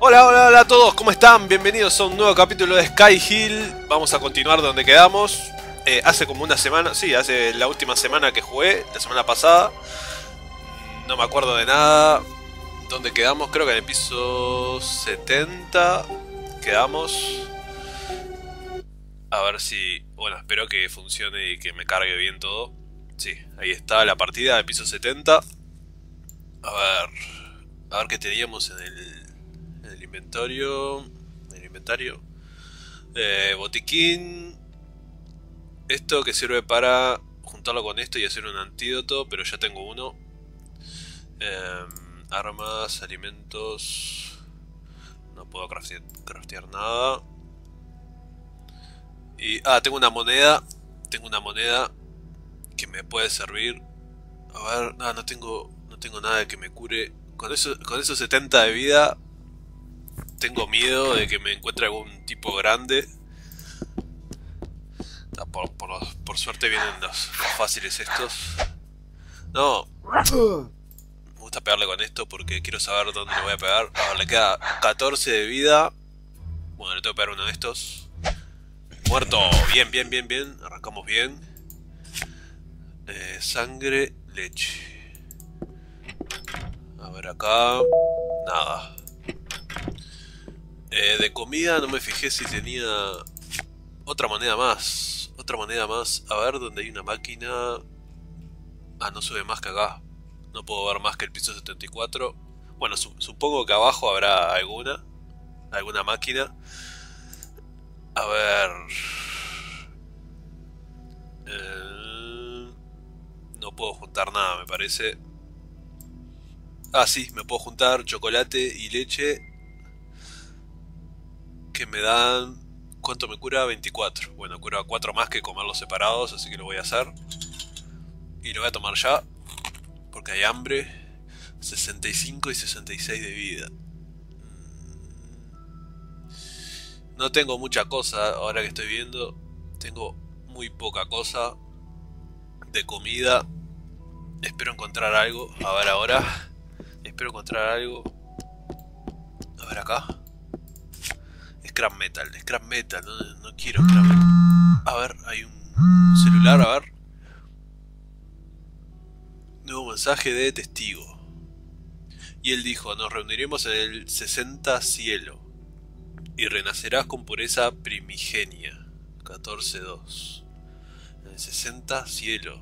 Hola, hola, hola a todos, ¿cómo están? Bienvenidos a un nuevo capítulo de Sky Hill. Vamos a continuar donde quedamos. Hace como una semana, sí, hace la última semana que jugué, la semana pasada. No me acuerdo de nada. ¿Dónde quedamos? Creo que en el piso 70 quedamos. A ver si... Bueno, espero que funcione y que me cargue bien todo. Sí, ahí está la partida del piso 70. A ver qué teníamos en el inventario. En el inventario. Botiquín. Esto que sirve para juntarlo con esto y hacer un antídoto, pero ya tengo uno. Armas, alimentos. No puedo craftear nada. Y... tengo una moneda. Tengo una moneda que me puede servir. A ver, no tengo nada que me cure. Con esos 70 de vida tengo miedo de que me encuentre algún tipo grande. Por suerte vienen los fáciles estos. No. Me gusta pegarle con esto porque quiero saber dónde le voy a pegar. Le queda 14 de vida. Bueno, le tengo que pegar uno de estos. Muerto. Bien, bien, bien, bien. Arrancamos bien. Sangre, leche. A ver acá. Nada. De comida no me fijé si tenía otra moneda más. Otra moneda más. A ver, ¿dónde hay una máquina? No sube más que acá. No puedo ver más que el piso 74. Bueno, supongo que abajo habrá alguna máquina. A ver... no puedo juntar nada, me parece. Sí, me puedo juntar chocolate y leche. Que me dan... ¿Cuánto me cura? 24. Bueno, cura 4 más que comerlos separados, así que lo voy a hacer. Y lo voy a tomar ya, porque hay hambre. 65 y 66 de vida. No tengo mucha cosa, ahora que estoy viendo. Tengo muy poca cosa de comida. Espero encontrar algo. A ver ahora. Espero encontrar algo. A ver acá. Scrap metal, no quiero scrap metal. A ver, hay un celular, a ver. Nuevo mensaje de testigo. Y él dijo, nos reuniremos en el 60 cielo. Y renacerás con pureza primigenia. 14.2. En el 60 cielo.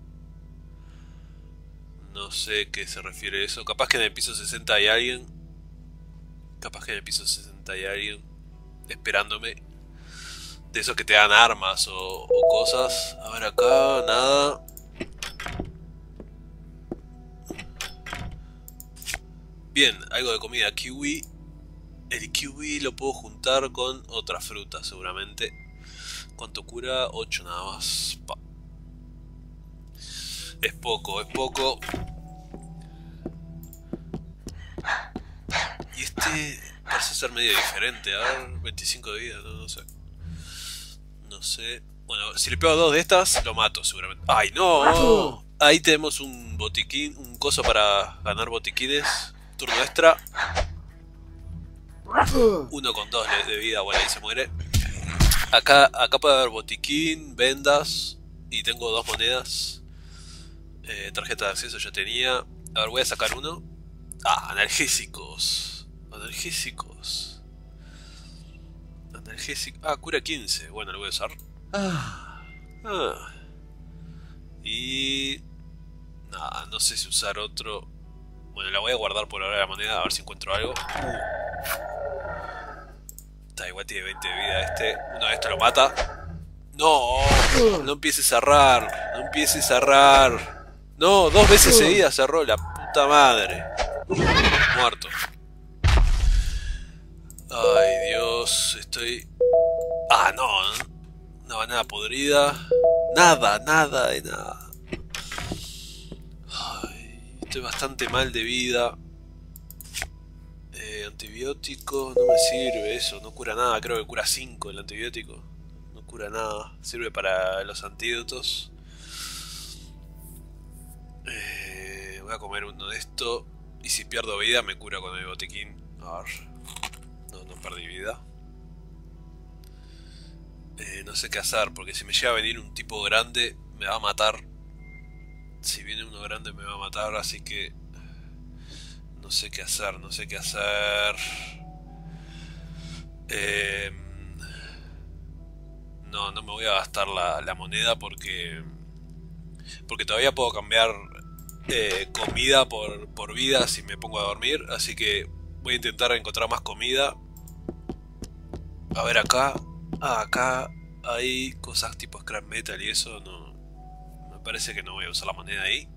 No sé qué se refiere a eso. Capaz que en el piso 60 hay alguien. Capaz que en el piso 60 hay alguien esperándome. De esos que te dan armas o cosas. A ver acá, nada. Bien, algo de comida. Kiwi. El kiwi lo puedo juntar con otra fruta seguramente. ¿Cuánto cura? 8 nada más. Es poco, es poco. Y este parece ser medio diferente. A ver, 25 de vida, no sé. No sé. Bueno, si le pego 2 de estas, lo mato seguramente. ¡Ay, no! Ahí tenemos un botiquín, un coso para ganar botiquines. Turno extra. 1 con 2 de vida, bueno, ahí se muere. Acá puede haber botiquín, vendas. Y tengo 2 monedas. Tarjeta de acceso ya tenía. A ver, voy a sacar uno. Analgésicos. Analgésicos. Cura 15. Bueno, lo voy a usar. Y... nada, no sé si usar otro. Bueno, la voy a guardar por ahora la moneda, a ver si encuentro algo. Está igual, tiene 20 de vida este. Uno de estos lo mata. No, no empieces a cerrar. No empieces a cerrar. No, 2 veces seguidas cerró, la puta madre. Muerto. Ay, Dios, estoy... no, una banana podrida. Nada de nada. Ay, estoy bastante mal de vida. Antibiótico, no me sirve eso, no cura nada, creo que cura 5 el antibiótico. No cura nada, sirve para los antídotos. Voy a comer uno de estos. Y si pierdo vida me cura con el botiquín. A ver. no perdí vida. No sé qué hacer, porque si me llega a venir un tipo grande, me va a matar. Si viene uno grande, me va a matar, así que... no sé qué hacer, no sé qué hacer. No me voy a gastar la moneda porque todavía puedo cambiar comida por vida si me pongo a dormir. Así que voy a intentar encontrar más comida. A ver acá. Acá hay cosas tipo scrap metal y eso. No, me parece que no voy a usar la moneda ahí.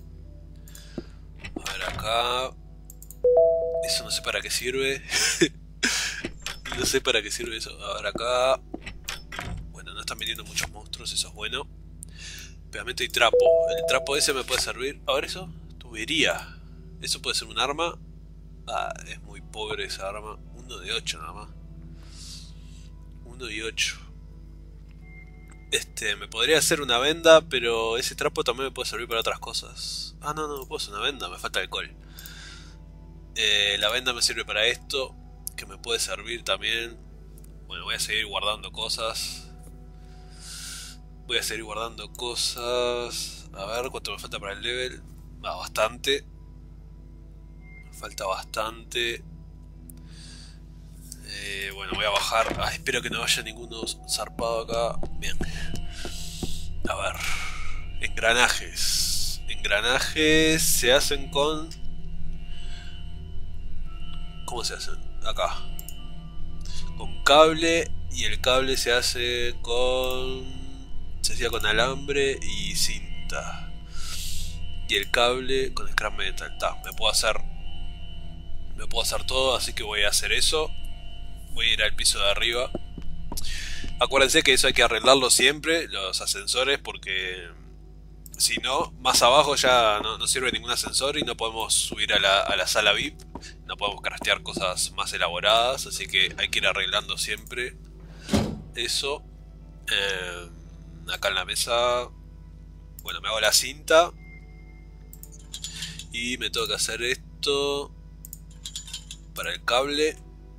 A ver acá. Eso no sé para qué sirve. No sé para qué sirve eso. A ver acá. Bueno, no están viniendo muchos monstruos, eso es bueno. Pegamento y trapo. El trapo ese me puede servir. A ver eso. Tubería. Eso puede ser un arma. Ah, es muy pobre esa arma. 1 de 8 nada más. 1 y 8. Me podría hacer una venda, pero ese trapo también me puede servir para otras cosas. Ah, no puedo hacer una venda, me falta alcohol. La venda me sirve para esto, que me puede servir también. Bueno, voy a seguir guardando cosas. Voy a seguir guardando cosas. A ver cuánto me falta para el level. Ah, bastante. Me falta bastante. Bueno, voy a bajar. Ah, espero que no vaya ninguno zarpado acá. Bien. A ver. Engranajes. Engranajes se hacen con... ¿Cómo se hacen? Acá. Con cable. Y el cable se hace con... se hacía con alambre y cinta. Y el cable con scrap metal. Me puedo hacer todo, así que voy a hacer eso. Voy a ir al piso de arriba. Acuérdense que eso hay que arreglarlo siempre, los ascensores, porque si no, más abajo ya no sirve ningún ascensor y no podemos subir a la sala VIP. No podemos craftear cosas más elaboradas, así que hay que ir arreglando siempre eso. Acá en la mesa, bueno, me hago la cinta y me tengo que hacer esto para el cable.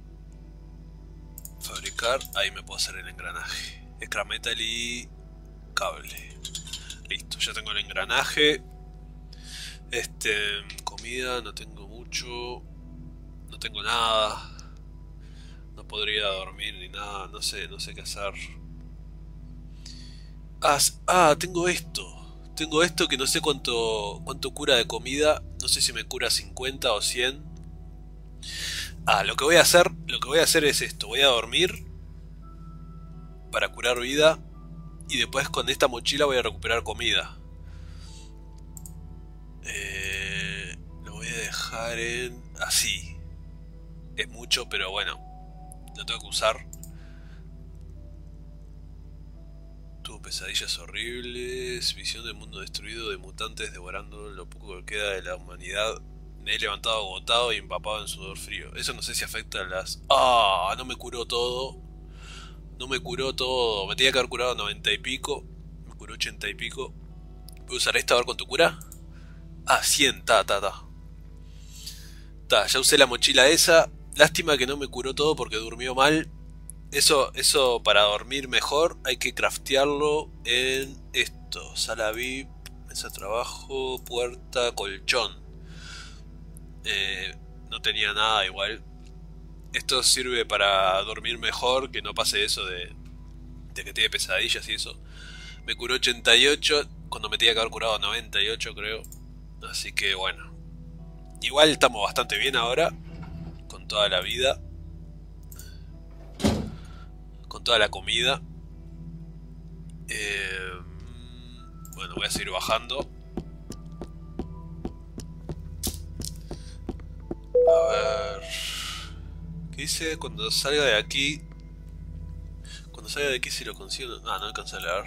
Fabricar, ahí me puedo hacer el engranaje. Scrap metal y cable. Listo, ya tengo el engranaje. Comida, no tengo mucho. No tengo nada. No podría dormir ni nada. No sé qué hacer. Tengo esto. Tengo esto que no sé cuánto cura de comida. No sé si me cura 50 o 100. Lo que voy a hacer es esto. Voy a dormir para curar vida y después con esta mochila voy a recuperar comida. Lo voy a dejar en... así. Es mucho, pero bueno, lo tengo que usar. Tuvo pesadillas horribles, visión del mundo destruido de mutantes devorando lo poco que queda de la humanidad. Me he levantado agotado y empapado en sudor frío. Eso no sé si afecta a las... no me curó todo. No me curó todo. Me tenía que haber curado 90 y pico. Me curó 80 y pico. ¿Puedo usar esta a ver cuánto cura? 100, ya usé la mochila esa. Lástima que no me curó todo porque durmió mal. Eso para dormir mejor hay que craftearlo en esto. Sala VIP, mesa de trabajo, puerta, colchón. No tenía nada igual. Esto sirve para dormir mejor, que no pase eso de que tiene pesadillas y eso. Me curó 88 cuando me tenía que haber curado 98 creo. Así que bueno. Igual estamos bastante bien ahora. Con toda la vida. Con toda la comida. Bueno, voy a seguir bajando. A ver... ¿qué dice? Cuando salga de aquí... cuando salga de aquí si lo consigo... no alcanza a leer.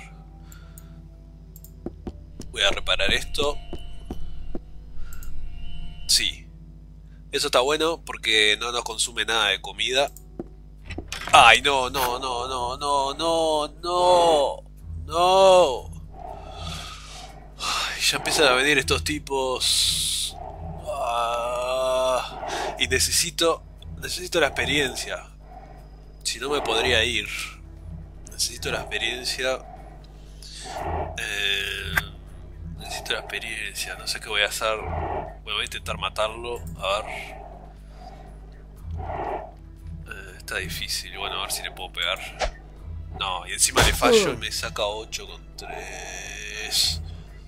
Voy a reparar esto. Sí. Eso está bueno porque no nos consume nada de comida. ¡Ay, no! Ay, ya empiezan a venir estos tipos... y necesito la experiencia. Si no me podría ir. Necesito la experiencia. Necesito la experiencia. No sé qué voy a hacer. Bueno, voy a intentar matarlo. A ver. Está difícil. Bueno, a ver si le puedo pegar. No, y encima le fallo y me saca 8 con 3.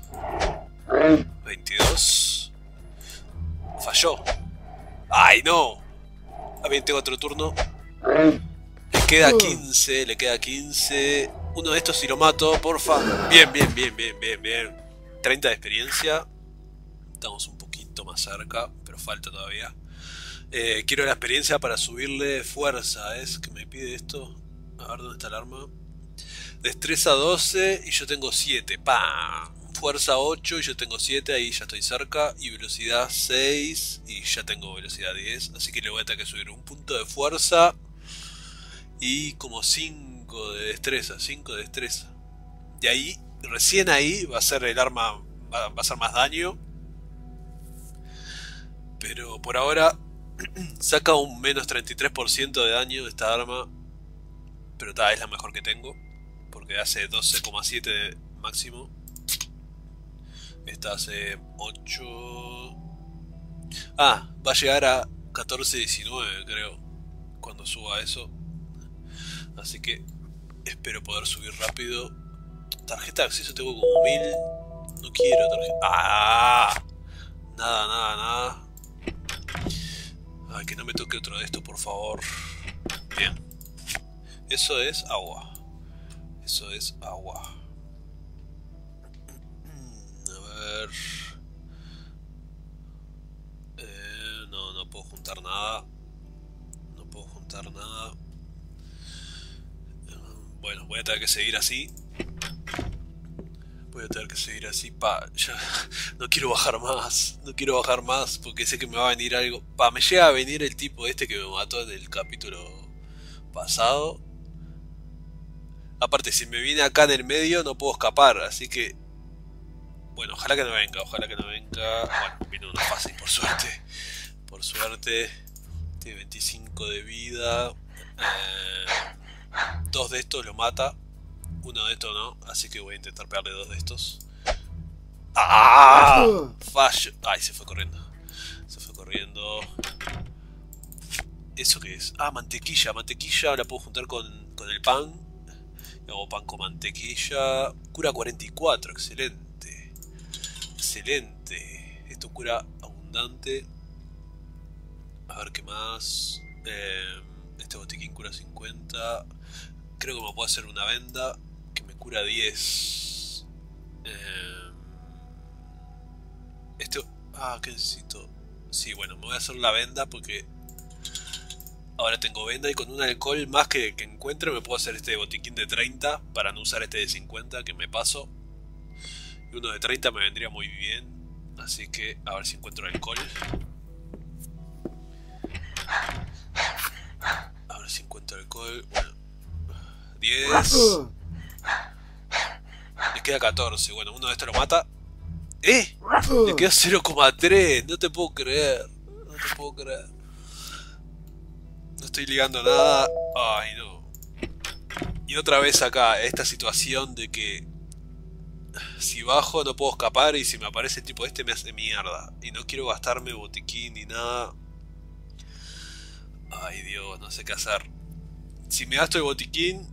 22. Falló. ¡Ay, no! Ah, bien, tengo otro turno. Le queda 15, le queda 15. Uno de estos si lo mato, porfa. Bien, bien, bien, bien, bien, bien. 30 de experiencia. Estamos un poquito más cerca, pero falta todavía. Quiero la experiencia para subirle fuerza. ¿Es que me pide esto? A ver, ¿dónde está el arma? Destreza 12 y yo tengo 7. ¡Pam! Fuerza 8 y yo tengo 7, ahí ya estoy cerca. Y velocidad 6 y ya tengo velocidad 10. Así que le voy a tener que subir un punto de fuerza y como 5 de destreza. 5 de destreza. Y ahí, recién ahí va a ser el arma, va a hacer más daño. Pero por ahora saca un menos 33% de daño de esta arma. Pero es la mejor que tengo. Porque hace 12,7 de máximo. Esta hace 8. Ah, va a llegar a 14,19 creo. Cuando suba eso. Así que espero poder subir rápido. Tarjeta de acceso tengo como 1000. No quiero tarjeta. ¡Ah! Nada, nada, nada. Ay, que no me toque otro de estos, por favor. Bien. Eso es agua. Eso es agua. A ver. No, no puedo juntar nada. No puedo juntar nada. Bueno, voy a tener que seguir así. Voy a tener que seguir así. Ya no quiero bajar más. No quiero bajar más porque sé que me va a venir algo. Me llega a venir el tipo este que me mató en el capítulo pasado. Aparte, si me viene acá en el medio no puedo escapar, así que... Bueno, ojalá que no venga, ojalá que no venga... Bueno, vino uno fácil, por suerte. Por suerte. Tiene 25 de vida. Dos de estos lo mata. Uno de estos no, así que voy a intentar pegarle dos de estos. ¡Ah! Fallo. Ay, se fue corriendo. Se fue corriendo. ¿Eso qué es? Ah, mantequilla. Mantequilla la puedo juntar con el pan. Hago pan con mantequilla. Cura 44, excelente. Excelente. Esto cura abundante. A ver qué más. Este botiquín cura 50. Creo que me puedo hacer una venda que me cura 10. Esto... Ah, ¿qué necesito? Sí, bueno, me voy a hacer la venda porque... Ahora tengo venda y con un alcohol más que encuentre me puedo hacer este botiquín de 30 para no usar este de 50 que me paso. Y uno de 30 me vendría muy bien. Así que a ver si encuentro alcohol. A ver si encuentro alcohol. Bueno, 10. Le queda 14. Bueno, uno de estos lo mata. ¡Eh! Le queda 0,3. No te puedo creer. No te puedo creer. No estoy ligando nada. Ay, no. Y otra vez acá, esta situación de que si bajo no puedo escapar y si me aparece el tipo este me hace mierda. Y no quiero gastarme botiquín ni nada. Ay, Dios, no sé qué hacer. Si me gasto el botiquín...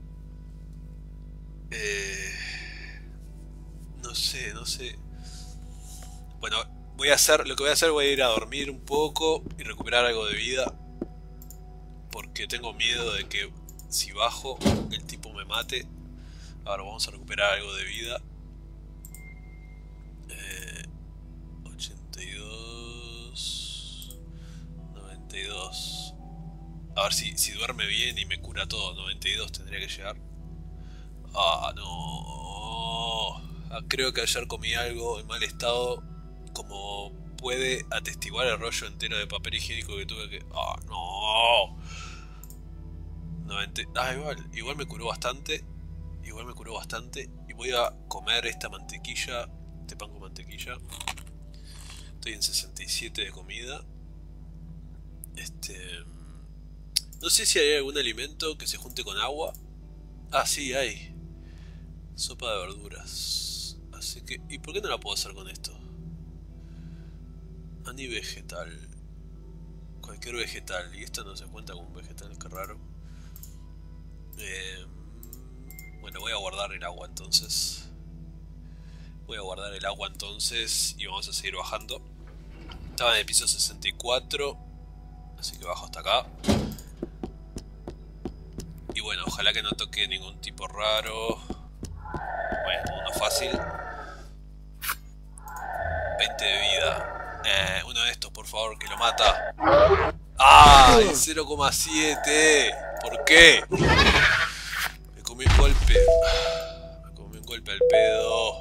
No sé, no sé. Bueno, voy a hacer... Lo que voy a hacer, voy a ir a dormir un poco y recuperar algo de vida. Porque tengo miedo de que si bajo el tipo me mate. Ahora vamos a recuperar algo de vida. 82... 92... A ver si duerme bien y me cura todo. 92 tendría que llegar. Ah, no. Creo que ayer comí algo en mal estado. Como puede atestiguar el rollo entero de papel higiénico que tuve que... Ah, no. 90... Ah, igual me curó bastante. Igual me curó bastante. Y voy a comer esta mantequilla. Este pan con mantequilla. Estoy en 67 de comida. No sé si hay algún alimento que se junte con agua. Ah, sí, hay. Sopa de verduras. Así que... ¿Y por qué no la puedo hacer con esto? Ani vegetal. Cualquier vegetal. Y esto no se cuenta como un vegetal, qué raro. Bueno, voy a guardar el agua entonces. Voy a guardar el agua entonces y vamos a seguir bajando. Estaba en el piso 64, así que bajo hasta acá. Y bueno, ojalá que no toque ningún tipo raro. Bueno, uno fácil. 20 de vida. Uno de estos, por favor, que lo mata. ¡Ah! 0,7. ¿Por qué? Me comí un golpe. Me comí un golpe al pedo.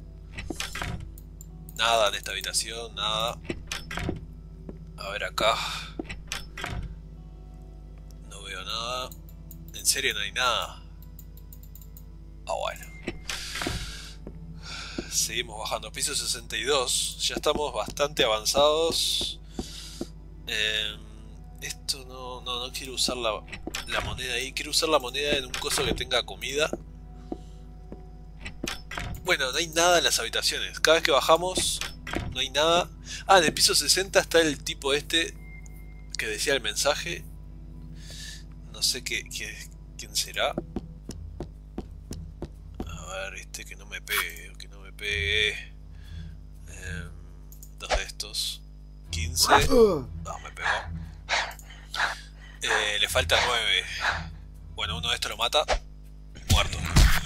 Nada en esta habitación, nada. A ver acá. No veo nada. ¿En serio no hay nada? Ah, bueno. Seguimos bajando. Piso 62. Ya estamos bastante avanzados. Esto no quiero usar la moneda ahí. Quiero usar la moneda en un coso que tenga comida. Bueno, no hay nada en las habitaciones. Cada vez que bajamos, no hay nada. Ah, en el piso 60 está el tipo este que decía el mensaje. No sé quién será. A ver, este que no me pegue. Que no me pegue. Dos de estos. 15. No, me pegó. Le falta 9. Bueno, uno de estos lo mata. Muerto.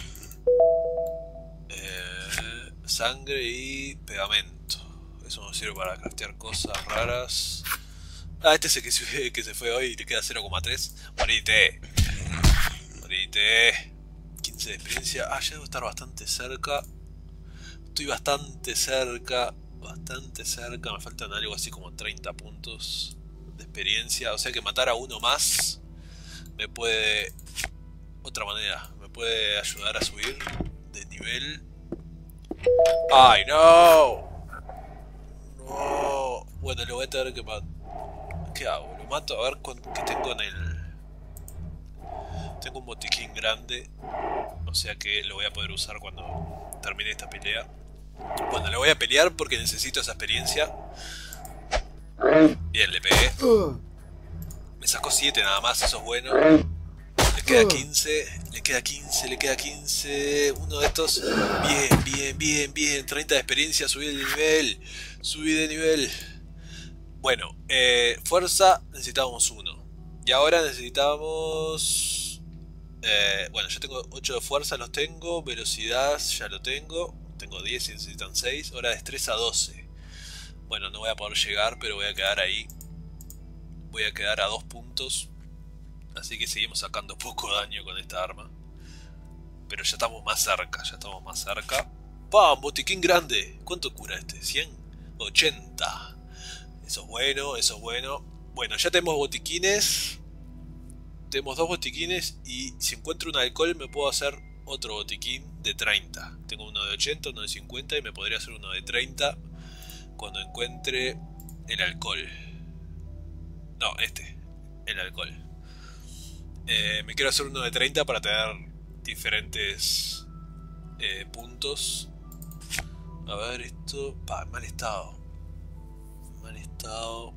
Sangre y pegamento. Eso nos sirve para craftear cosas raras. Ah, este es el que se fue hoy y le queda 0,3. Morite. Morite. 15 de experiencia. Ah, ya debo estar bastante cerca. Estoy bastante cerca. Bastante cerca. Me faltan algo así como 30 puntos de experiencia. O sea que matar a uno más me puede... Otra manera. Me puede ayudar a subir de nivel. ¡Ay, no! No. Bueno, lo voy a tener que matar. ¿Qué hago? Lo mato. A ver qué tengo en el... Tengo un botiquín grande. O sea que lo voy a poder usar cuando termine esta pelea. Bueno, le voy a pelear porque necesito esa experiencia. Bien, le pegué. Me sacó 7 nada más, eso es bueno. Le queda 15, le queda 15, le queda 15. Uno de estos. Bien, bien, bien, bien. 30 de experiencia, subí de nivel. Subí de nivel. Bueno, fuerza necesitábamos 1. Y ahora necesitamos... bueno, yo tengo 8 de fuerza, los tengo. Velocidad ya lo tengo. Tengo 10 y necesitan 6. Ahora destreza 12. Bueno, no voy a poder llegar, pero voy a quedar ahí. Voy a quedar a 2 puntos. Así que seguimos sacando poco daño con esta arma. Pero ya estamos más cerca, ya estamos más cerca. ¡Pam! Botiquín grande. ¿Cuánto cura este? ¿100? 80. Eso es bueno, eso es bueno. Bueno, ya tenemos botiquines. Tenemos 2 botiquines. Y si encuentro un alcohol me puedo hacer otro botiquín de 30. Tengo uno de 80, uno de 50 y me podría hacer uno de 30 cuando encuentre el alcohol. No, el alcohol. Me quiero hacer uno de 30 para tener diferentes puntos. A ver esto. Mal estado. Mal estado.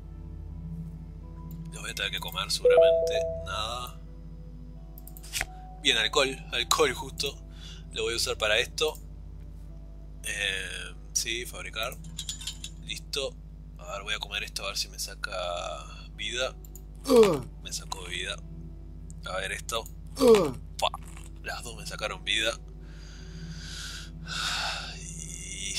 Lo voy a tener que comer seguramente. Nada. Bien, alcohol. Alcohol justo. Lo voy a usar para esto. Sí, fabricar. Listo. A ver, voy a comer esto a ver si me saca vida. Me sacó vida. A ver esto. ¡Pah! Las dos me sacaron vida. Y...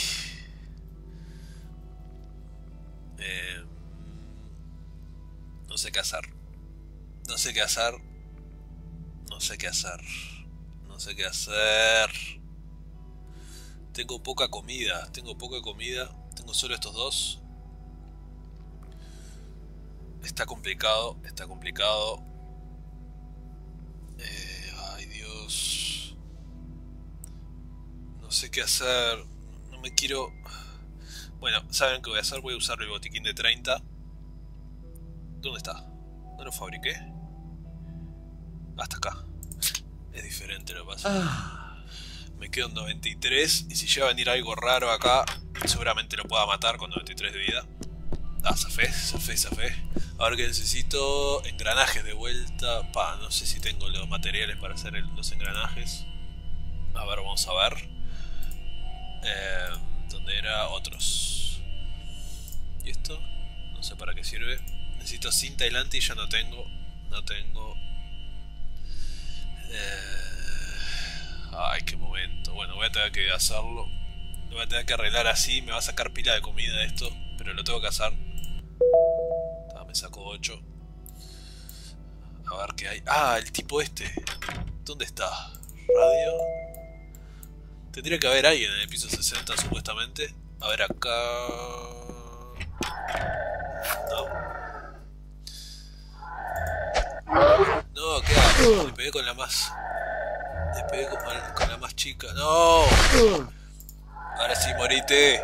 no sé qué hacer. No sé qué hacer. No sé qué hacer. No sé qué hacer. Tengo poca comida. Tengo poca comida. Tengo solo estos dos. Está complicado. Está complicado. Ay Dios. No sé qué hacer. No me quiero... Bueno, ¿saben qué voy a hacer? Voy a usar el botiquín de 30. ¿Dónde está? ¿No lo fabriqué? Hasta acá. Es diferente lo que pasa. Me quedo en 93. Y si llega a venir algo raro acá, seguramente lo pueda matar con 93 de vida. Ah, zafé. A ver qué necesito. Engranajes de vuelta. No sé si tengo los materiales para hacer los engranajes. A ver, vamos a ver. ¿Dónde era? Otros. ¿Y esto? No sé para qué sirve. Necesito cinta aislante y ya no tengo. Ay, qué momento. Bueno, voy a tener que hacerlo. Lo voy a tener que arreglar así. Me va a sacar pila de comida esto. Pero lo tengo que hacer. Me saco 8. A ver qué hay. Ah, el tipo este. ¿Dónde está? Radio. Tendría que haber alguien en el piso 60 supuestamente. A ver acá. No, ¿qué hago? Le pegué con la más. Con la más chica. ¡No! Ahora sí, morite.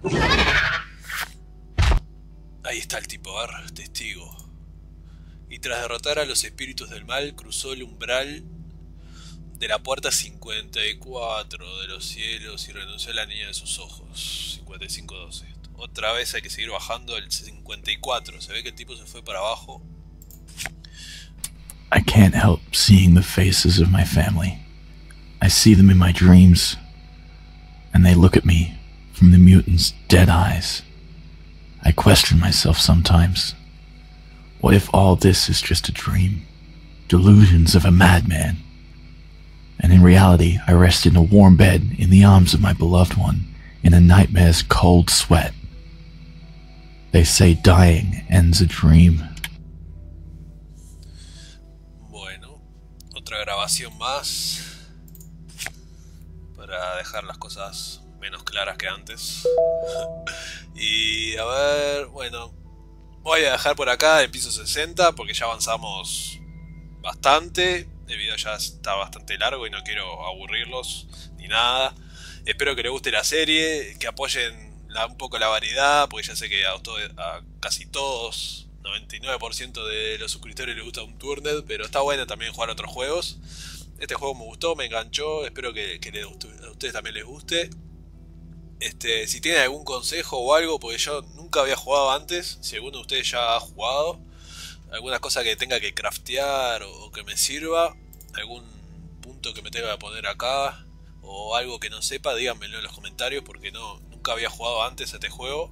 Ahí está el tipo, a ver, testigo. Y tras derrotar a los espíritus del mal, cruzó el umbral de la puerta 54 de los cielos y renunció a la niña de sus ojos. 55-12. Otra vez hay que seguir bajando el 54. Se ve que el tipo se fue para abajo. I can't help seeing the faces of my family. I see them in my dreams, and they look at me from the mutant's dead eyes. I question myself sometimes. What if all this is just a dream? Delusions of a madman? And in reality, I rest in a warm bed in the arms of my beloved one, in a nightmare's cold sweat. They say dying ends a dream. Bueno, otra grabación más para dejar las cosas menos claras que antes. Y a ver, bueno, voy a dejar por acá el piso 60 porque ya avanzamos bastante. El video ya está bastante largo y no quiero aburrirlos ni nada. Espero que les guste la serie, que apoyen un poco la variedad, porque ya sé que a casi todos, 99% de los suscriptores les gusta Unturned, pero está bueno también jugar otros juegos. Este juego me gustó, me enganchó, espero que a ustedes también les guste. Si tienen algún consejo o algo, porque yo nunca había jugado antes, si alguno de ustedes ya ha jugado, alguna cosa que tenga que craftear o que me sirva, algún punto que me tenga que poner acá o algo que no sepa, díganmelo en los comentarios porque nunca había jugado antes a este juego.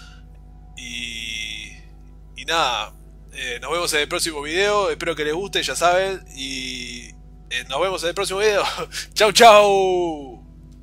Y nada, nos vemos en el próximo video, espero que les guste, ya saben, y nos vemos en el próximo video. Chau chau.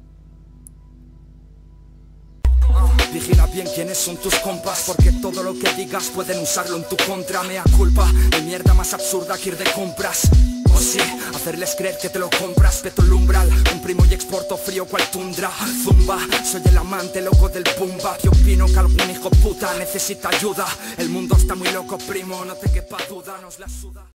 Vigila bien quiénes son tus compas, porque todo lo que digas pueden usarlo en tu contra. Mea culpa, de mierda más absurda que ir de compras. O sí, hacerles creer que te lo compras. Peto el umbral, comprimo y exporto frío cual tundra. Zumba, soy el amante loco del pumba. Yo opino que algún hijo puta necesita ayuda. El mundo está muy loco, primo, no te quepa duda, nos la suda.